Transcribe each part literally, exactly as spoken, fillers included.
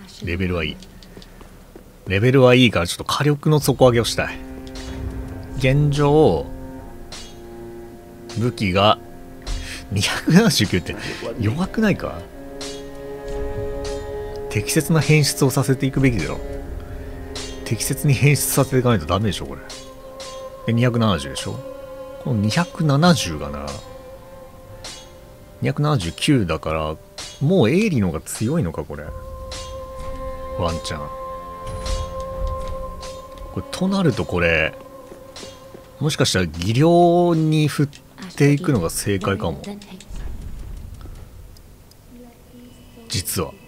レベルはいい。レベルはいいからちょっと火力の底上げをしたい。現状武器がにひゃくななじゅうきゅうって弱くないか。適切な変質をさせていくべきだろ。適切に変質させていかないとダメでしょこれ。でにひゃくななじゅうでしょ。このにひゃくななじゅうがなにひゃくななじゅうきゅうだからもうエイリの方が強いのかこれ。ワンチャンこれとなると、これもしかしたら技量に振っていくのが正解かも。実は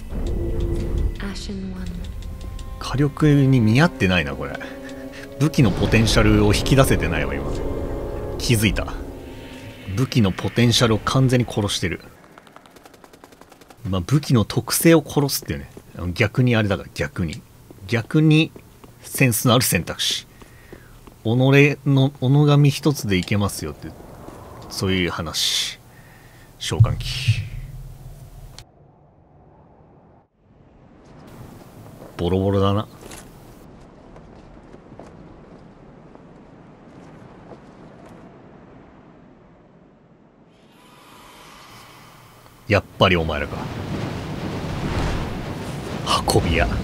火力に見合ってないなこれ。武器のポテンシャルを引き出せてないわ今。気づいた。武器のポテンシャルを完全に殺してる。まあ武器の特性を殺すっていうね。逆にあれだから、逆に逆にセンスのある選択肢。己の己神一つでいけますよって、そういう話。召喚機ボロボロだな。やっぱりお前らか。運び屋。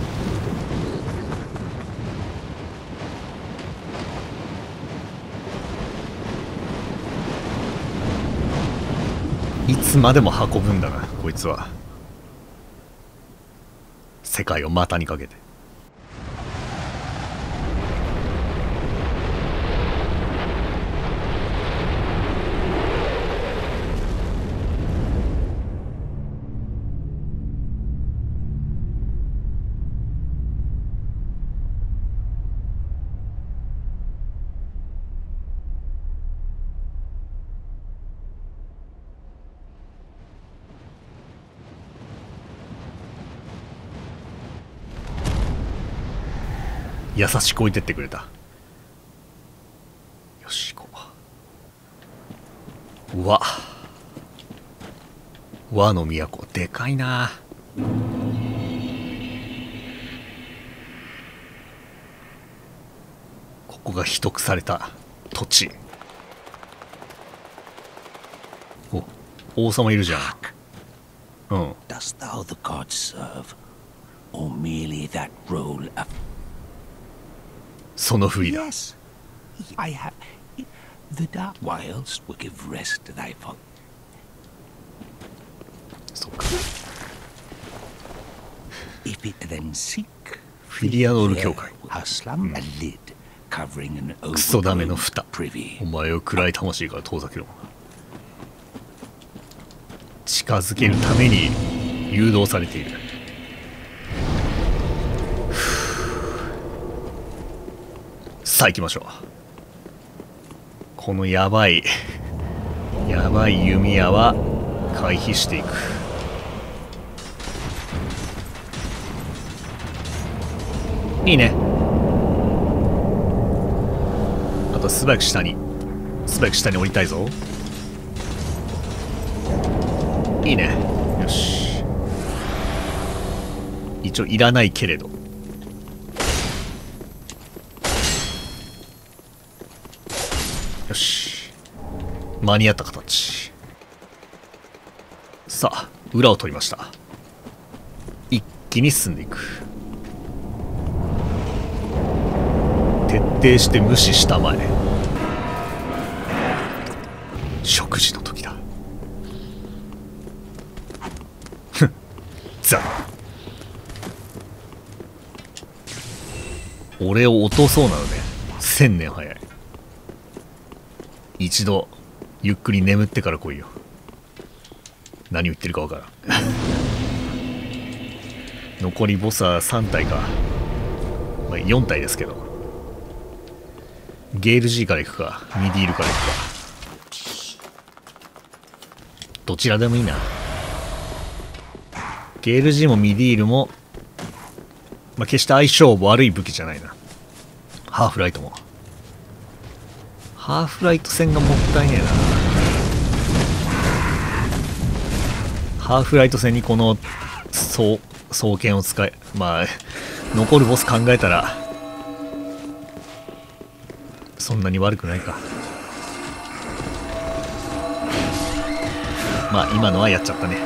いつまでも運ぶんだなこいつは。世界を股にかけて。優しく置いてってくれた。よし行こう。和和の都でかいな。ここが秘匿された土地。お、王様いるじゃん。うん。 Dost thou the gods serve, or merely that role of... そのふりだ。 Yes, I have. The dark wilds will give rest to thy folk. そうか。 If it then seek, フィリアノール教会。 a slum, a lid covering an クソダメの overgrown 蓋。 privy. お前を暗い魂から遠ざけろ。近づけるために誘導されている。さあ行きましょう。このやばいやばい弓矢は回避していく。いいね。あと素早く下に素早く下に降りたいぞ。いいね。よし。一応いらないけれど。よし。間に合った形。さあ裏を取りました。一気に進んでいく。徹底して無視したまえ。食事の時だ。ふん。ザ。俺を落とそうなのね。千年早い。一度ゆっくり眠ってから来いよ。何言ってるかわからん。残りボスはさん体か、まあ、よん体ですけど、ゲール G から行くかミディールから行くか、どちらでもいいな。ゲール G もミディールも、まあ、決して相性悪い武器じゃないな。ハーフライトもハーフライト戦がもったいねえな。ハーフライト戦にこのそう双剣を使い、まあ残るボス考えたらそんなに悪くないか。まあ今のはやっちゃったね。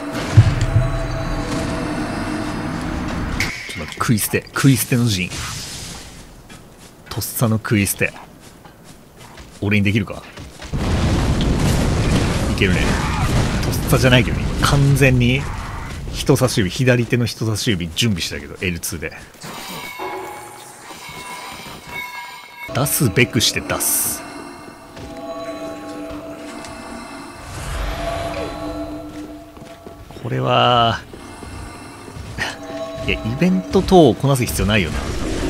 ちょっと食い捨て食い捨ての陣、とっさの食い捨て、俺にできるか。いけるね。とっさじゃないけどね、今完全に人差し指、左手の人差し指準備したけど エルツー で出すべくして出す。これはいや、イベント等をこなす必要ないよな。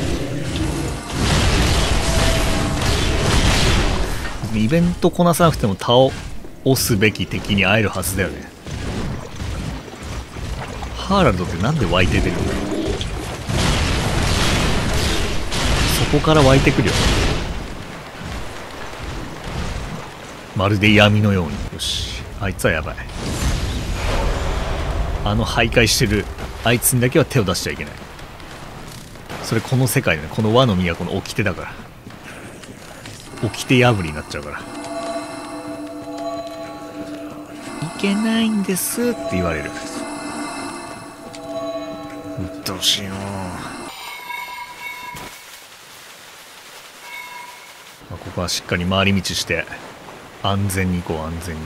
イベントこなさなくても倒すべき敵に会えるはずだよね。ハーラルドってなんで湧いて出るんだろう。そこから湧いてくるよ。まるで闇のように。よし、あいつはやばい。あの徘徊してるあいつにだけは手を出しちゃいけない。それこの世界でね、この和の都の掟だから。掟破りになっちゃうから、いけないんですって言われる。うっとうしいな。まあ、ここはしっかり回り道して安全に行こう。安全に。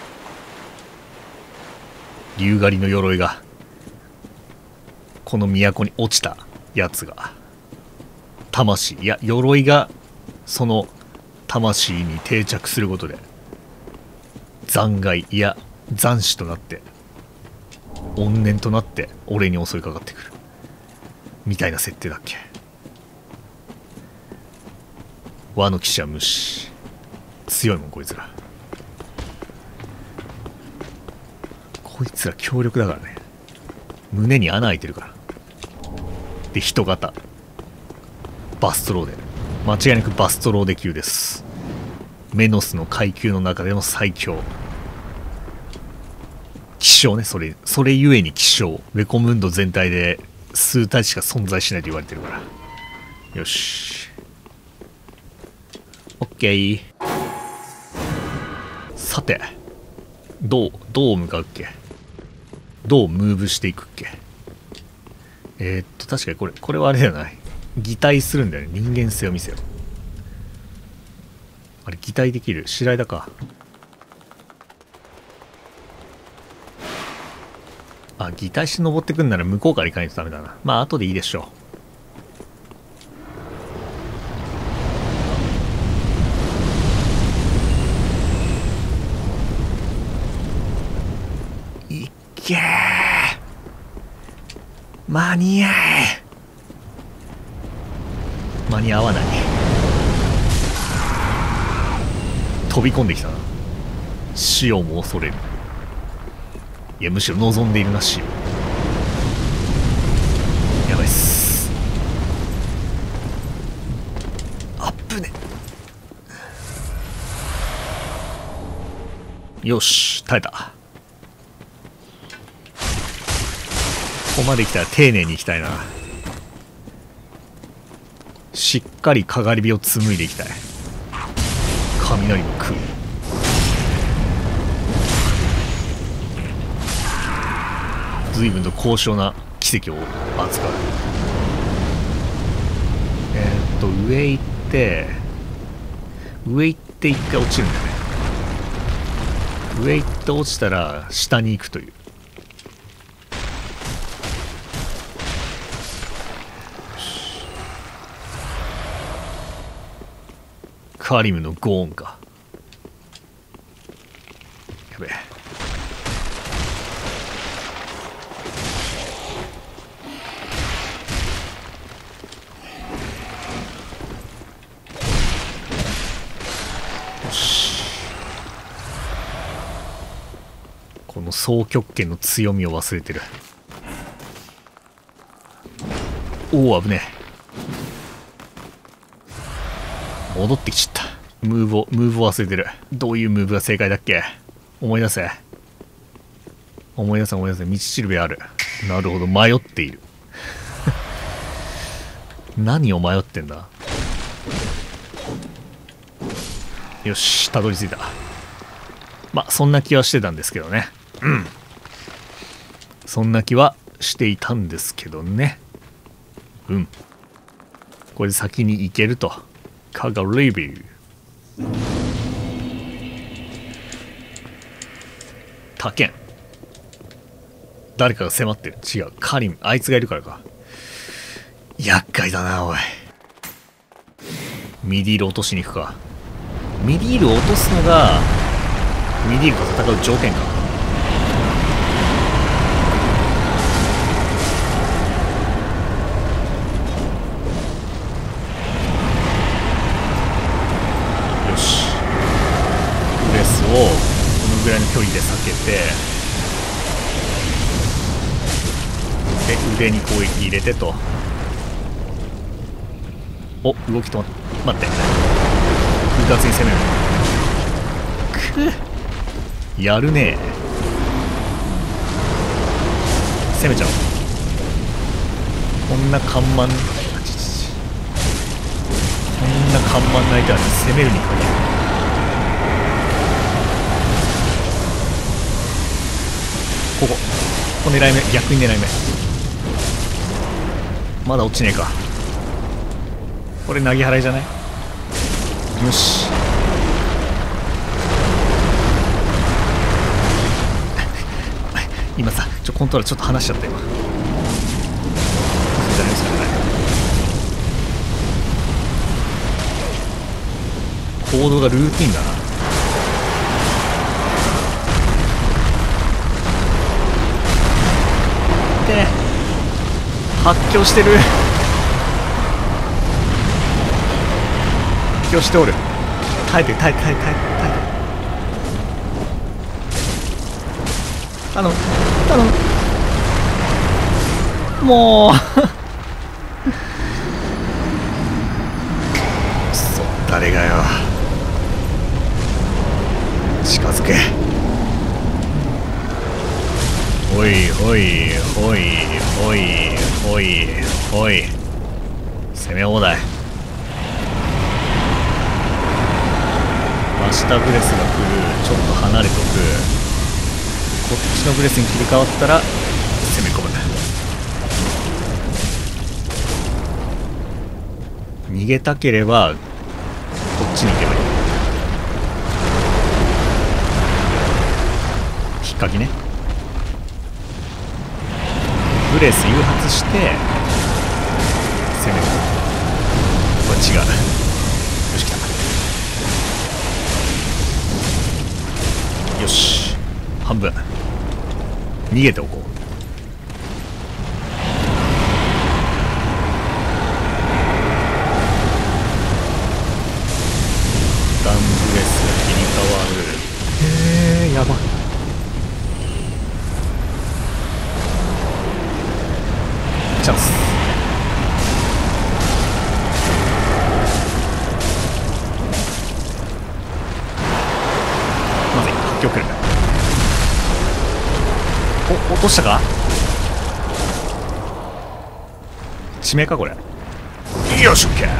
竜狩りの鎧がこの都に落ちたやつが魂、いや鎧がその魂に定着することで残骸、いや残死となって怨念となって俺に襲いかかってくるみたいな設定だっけ。和の騎士は無視。強いもんこいつら。こいつら強力だからね。胸に穴開いてるから。で人型バストローデ、間違いなくバストローデ級です。メノスの階級の中での最強。希少ね。それそれゆえに希少。ウェコムンド全体で数体しか存在しないと言われてるから。よし、オッケー。さてどうどう向かうっけ。どうムーブしていくっけ。えー、っと確かにこれこれはあれだよな、擬態するんだよね。人間性を見せよ。あれ擬態できる白枝か。あ、擬態して登ってくんなら向こうから行かないとダメだな。まあ後でいいでしょう。いっけー、間に合え。間に合わない。飛び込んできたな。死をも恐れる。いやむしろ望んでいるな。死を。やばいっす。あっぶね。よし耐えた。ここまで来たら丁寧に行きたいな。しっかりかがり火を紡いでいきたい。雷も食う。随分と高尚な奇跡を扱う。えー、っと上行って上行って一回落ちるんだよね。上行って落ちたら下に行くという。カリムのゴーンか。やべえ。よし。この双極拳の強みを忘れてる。おお危ねえ。戻ってきちゃった。ムーブをムーブを忘れてる。どういうムーブが正解だっけ。思い出せ思い出せ思い出せ。道しるべある。 なるほど、迷っている。何を迷ってんだ。よし、たどり着いた。まあそんな気はしてたんですけどね。うん、そんな気はしていたんですけどね。うん、これで先に行けると。カガレビュー。他県。誰かが迫ってる。違う、カリム。あいつがいるからか。厄介だな、おい。ミディール落としに行くか。ミディールを落とすのがミディールと戦う条件か。よし、ウレスをこのぐらいの距離で避けて、で腕に攻撃入れてと。お、動き止まって、待って、うかつに攻める。くっ、やるね。攻めちゃおう。こんな看板、こんな看板の相手は攻めるに限る。ここ、ここ狙い目、逆に狙い目。まだ落ちねえか。これ投げ払いじゃない？よし。今さ、ちょコントローラーちょっと離しちゃったよ。じゃないですかね。行動がルーティンだな。で、発狂してる。発狂しておる。耐えて耐えて耐えて耐えて耐えて。頼む頼む。もうくそ、誰がよ。近づけ。ほいほいほいほいほいほい。攻め放題。真下ブレスが来る。ちょっと離れとく。こっちのブレスに切り替わったら攻め込む。逃げたければこっちに行けばいい。引っかきね。ブレス誘発して攻める。これ違う。よし、来た。よし、半分逃げておこう。ガンブレスが切り替わる。へえ、やば。チャンス。まずい、発狂来る。お、落としたか。致命かこれ。よし、オッケー。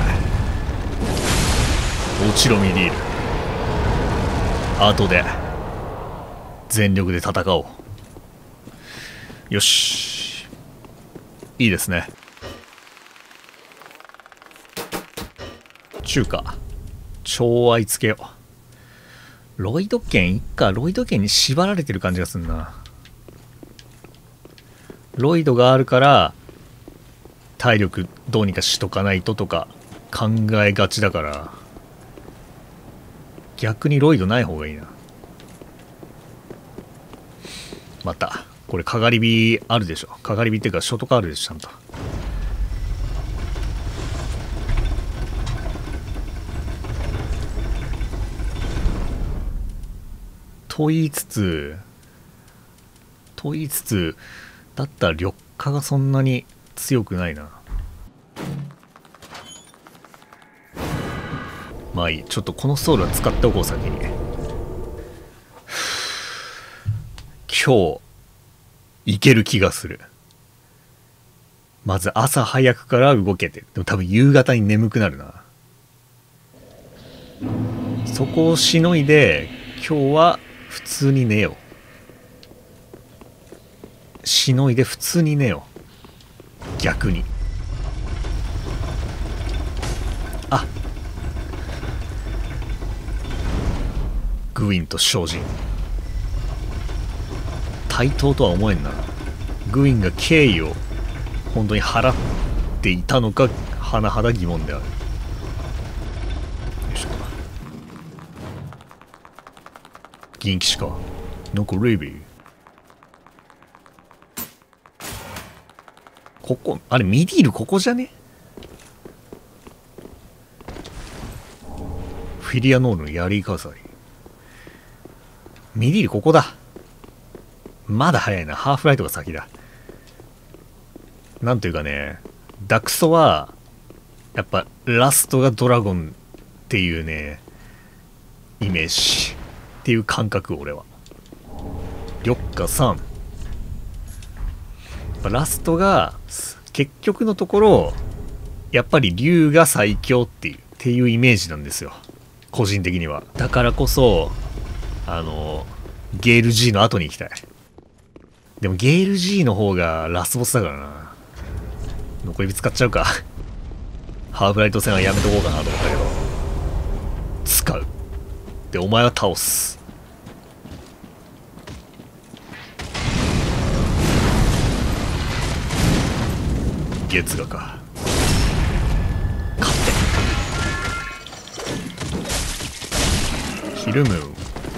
落ちろミディール。後で全力で戦おう。よし、いいですね。中華寵愛つけよう。ロイド剣いっか。ロイド剣に縛られてる感じがすんな。ロイドがあるから体力どうにかしとかないととか考えがちだから、逆にロイドない方がいいな。またこれかがり火あるでしょ。かがり火っていうかショートカールでしょ、ちゃんと。と言いつつと言いつつだったら緑化がそんなに強くないな。まあいい、ちょっとこのソウルは使っておこう先に。今日いける気がする。 まず朝早くから動けて、でも多分夕方に眠くなるな。そこをしのいで今日は普通に寝よう。しのいで普通に寝よう。逆に。あ、グウィンと精進対等とは思えんな。グウィンが敬意を本当に払っていたのか甚だ疑問である。よいしょ。銀騎士か。なんかレイビー。ここ、あれミディールここじゃね？フィリアノールの槍飾り。ミディールここだ。まだ早いな。ハーフライトが先だ。なんというかね、ダクソはやっぱラストがドラゴンっていうねイメージっていう感覚。俺はリョッカさん、やっぱラストが結局のところやっぱり竜が最強っていうっていうイメージなんですよ、個人的には。だからこそあのゲール G の後に行きたい。でもゲール G の方がラスボスだからな。残り火使っちゃうか。ハーフライト戦はやめとこうかなと思ったけど、使う。でお前は倒す。月河か。勝ってヒルムーン。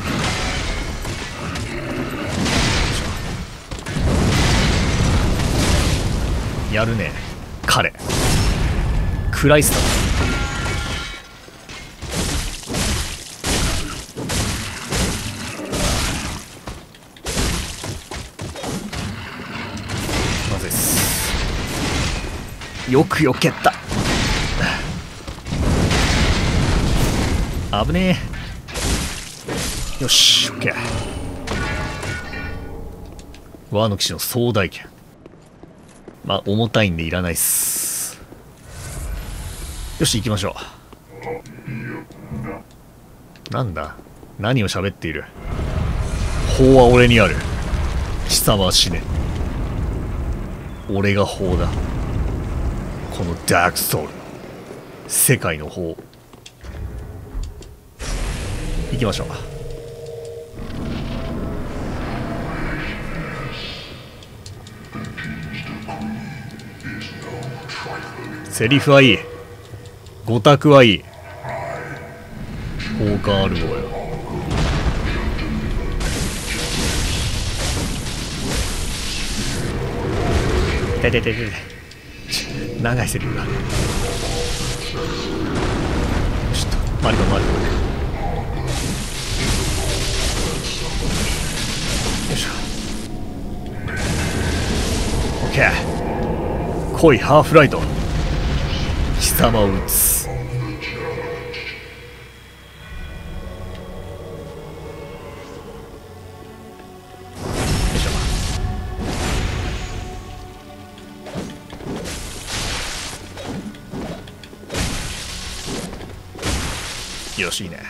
やるね彼。クライスター。まずいっす。よくよけった。危ねえ。よし、オッケー。ワノ騎士の総大剣。まあ重たいんでいらないっす。よし行きましょう。なんだ、何を喋っている。法は俺にある。貴様は死ね。俺が法だ。このダークソウル、世界の法。行きましょう。セリフはいい、語卓はいい。フォーカーアルゴよ。ててててて、長いセリフが。ちょっとマリコマリコ。よいしょ。オッケー。来いハーフライト。貴様を撃つ。よいしょ。よし、いいね。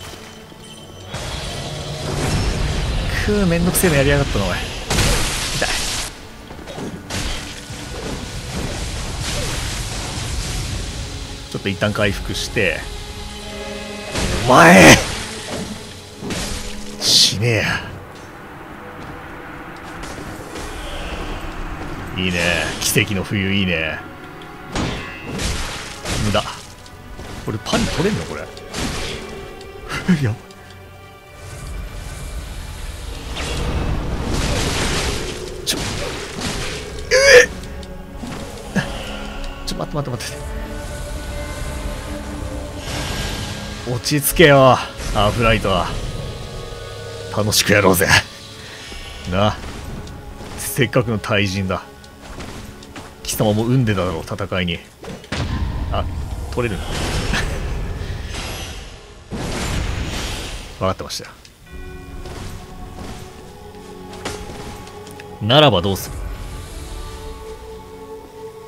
くー、めんどくせえのやりやがったなおい。痛い。ちょっと一旦回復して。お前死ねえや。いいね、奇跡の冬。いいね。無駄。これパリ取れんのこれ。やば。ちょえっちょ待って待って待って。落ち着けよハーフライトは。楽しくやろうぜな。せっかくの対人だ。貴様も産んでただろう戦いに。あ、取れるな。分かってましたよ。ならばどうする。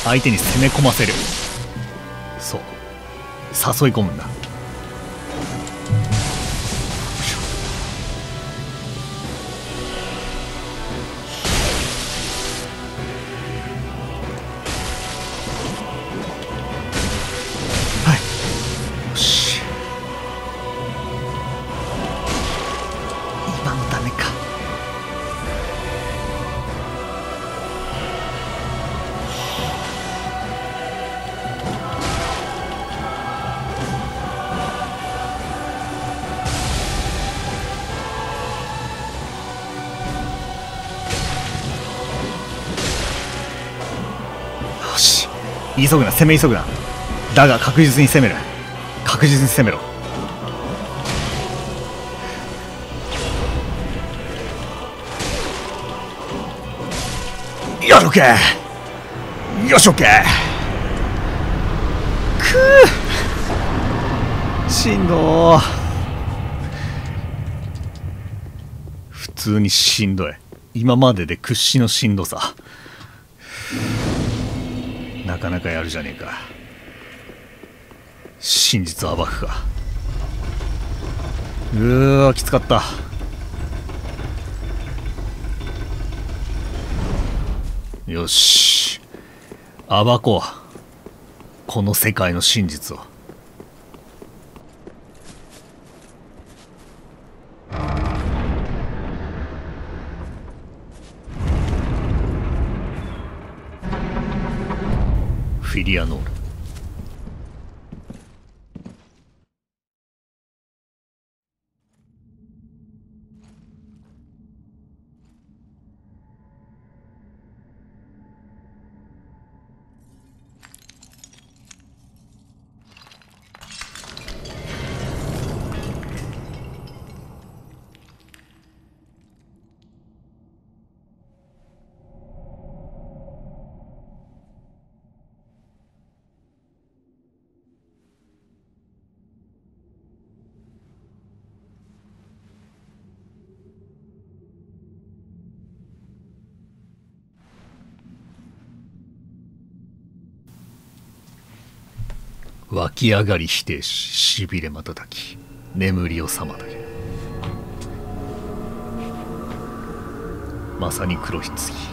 相手に攻め込ませる。そう、誘い込むんだ。はい、よし、今のダメか。よし、急ぐな、攻め急ぐな。だが確実に攻める。確実に攻めろ。やるけ、よし、オッケー。くー、しんどー。普通にしんどい。今までで屈指のしんどさ。なかなかやるじゃねえか。真実を暴くか。うーわ、きつかった。よし、暴こう、この世界の真実を。フィリアノール。湧き上がり否定し、しびれ瞬き、眠りを妨げ。まさに黒ひつぎ。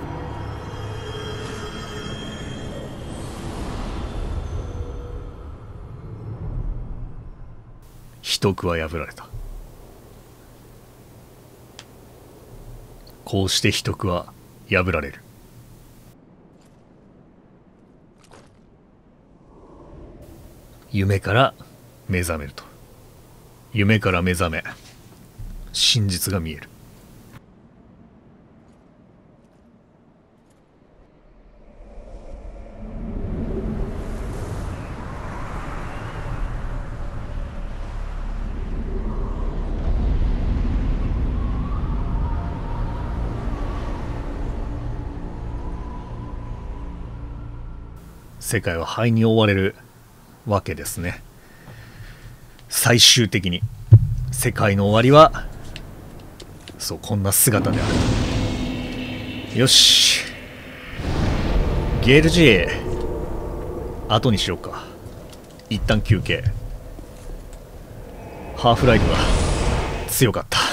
秘匿は破られた。こうして秘匿は破られる。夢から目覚めると。夢から目覚め、真実が見える。世界は灰に覆われるわけですね。最終的に世界の終わりはそうこんな姿である。よし、ゲール G 後にしようか。一旦休憩。ハーフライフは強かった。